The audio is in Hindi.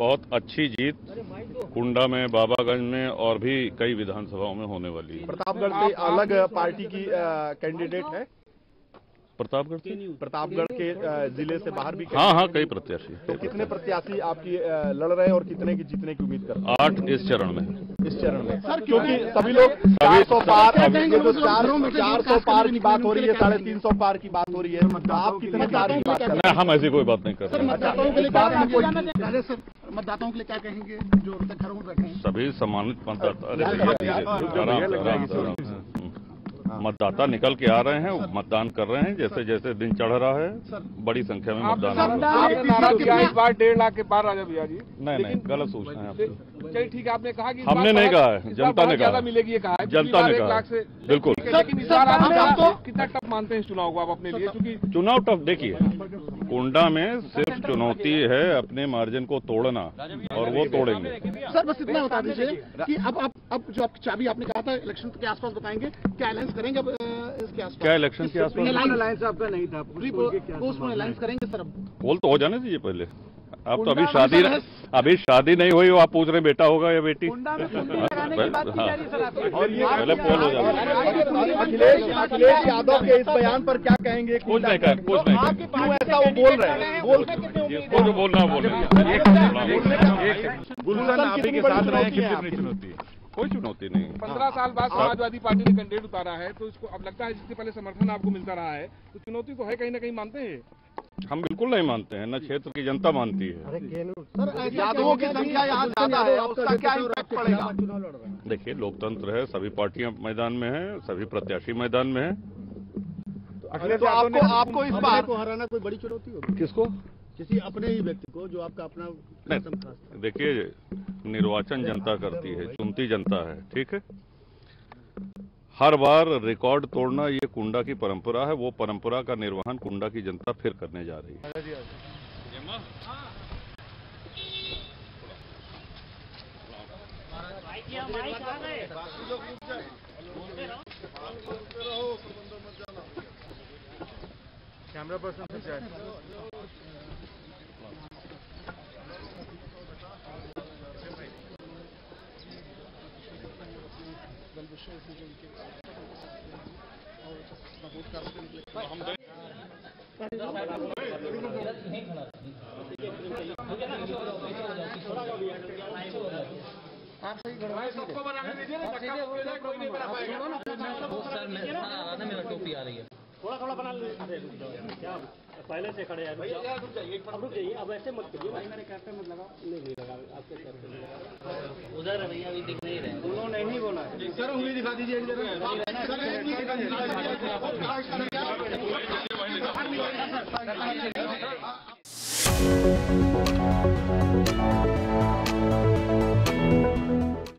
बहुत अच्छी जीत कुंडा में, बाबागंज में और भी कई विधानसभाओं में होने वाली है। प्रतापगढ़ से अलग पार्टी की कैंडिडेट है। प्रतापगढ़ के जिले से बाहर भी हाँ, कई प्रत्याशी। तो कितने प्रत्याशी आपकी लड़ रहे हैं और कितने की जीतने की उम्मीद कर रहे हैं? 8 इस चरण में। सर, क्योंकि सभी लोग 400 पार, ये जो 400 पार की बात हो रही है, 350 पार की बात हो रही है, तो आप कितने पार की बात कर रहे हैं? हम ऐसी कोई बात नहीं कर रहे। मतदाताओं के लिए क्या कहेंगे जो अभी तक घरों में बैठे हैं? सभी सम्मानित मतदाता मतदाता निकल के आ रहे हैं, मतदान कर रहे हैं। जैसे जैसे दिन चढ़ रहा है, बड़ी संख्या में मतदान हो रहा है। इस बार 1.5 लाख के पार राजा भैया जी। नहीं, गलत सूचना है आपकी। चलिए ठीक है, आपने कहा कि हमने नहीं कहा है, जनता ने कहा मिलेगी, ये कहा है जनता ने कहा। बिल्कुल। लेकिन इस बार आप कितना टफ मानते हैं इस चुनाव को आप अपने लिए? क्योंकि चुनाव टफ, देखिए कुंडा में सिर्फ चुनौती है अपने मार्जिन को तोड़ना, और वो तोड़ेंगे। सर बस इतना बता दीजिए कि अब जो आपकी चाबी आपने कहा था इलेक्शन के आसपास बताएंगे, क्या अलायंस करेंगे अब इसके आसपास? क्या इलेक्शन के आसपास? अलायंस आपका नहीं था, अलायंस करेंगे सर? अब पोल तो हो जाने दीजिए पहले। अब तो अभी शादी नहीं हुई, आप पूछ रहे बेटा होगा या बेटी? और ये पहले पोल हो जाएगा। अखिलेश यादव के इस बयान पर क्या कहेंगे? कुछ नहीं कहें। क्यों ऐसा वो बोल रहे हैं? जो बोलना बोल रहे हैं। गुलशन आप ही के साथ रहे, कितनी चुनौती है? कोई चुनौती नहीं। 15 साल बाद समाजवादी पार्टी ने कैंडिडेट उतारा है, तो इसको अब लगता है जिससे पहले समर्थन आपको मिलता रहा है, तो चुनौती तो है, कहीं ना कहीं मानते हैं? हम बिल्कुल नहीं मानते हैं, न क्षेत्र की जनता मानती है। यादवों की संख्या यहाँ ज्यादा है, उसका क्या इम्पैक्ट पड़ेगा? देखिए, लोकतंत्र है, सभी पार्टियां मैदान में हैं, सभी प्रत्याशी मैदान में हैं। तो आपको इस बार को हराना कोई बड़ी चुनौती होगी? किसको? किसी अपने ही व्यक्ति को जो आपका अपना नहीं, देखिए निर्वाचन जनता करती है, चुनती जनता है, ठीक है। हर बार रिकॉर्ड तोड़ना ये कुंडा की परंपरा है। वो परंपरा का निर्वहन कुंडा की जनता फिर करने जा रही है। कैमरा पर्सन से जाए। आप सही सबको बनाने दीजिए ना, कोई नहीं बना पाएगा। मेरा टोपी आ रही है, थोड़ा बना लीजिए। क्या पहले से खड़े हैं? अब रुक जाइए, अब ऐसे मत करिए भाई, मेरे कैरेक्टर मत लगाओ। नहीं लगा, आपके कैरेक्टर में लगा। उधर है भैया, अभी दिख नहीं रहे। उन्होंने नहीं बोला है। सर उंगली दिखा दीजिए एक जगह।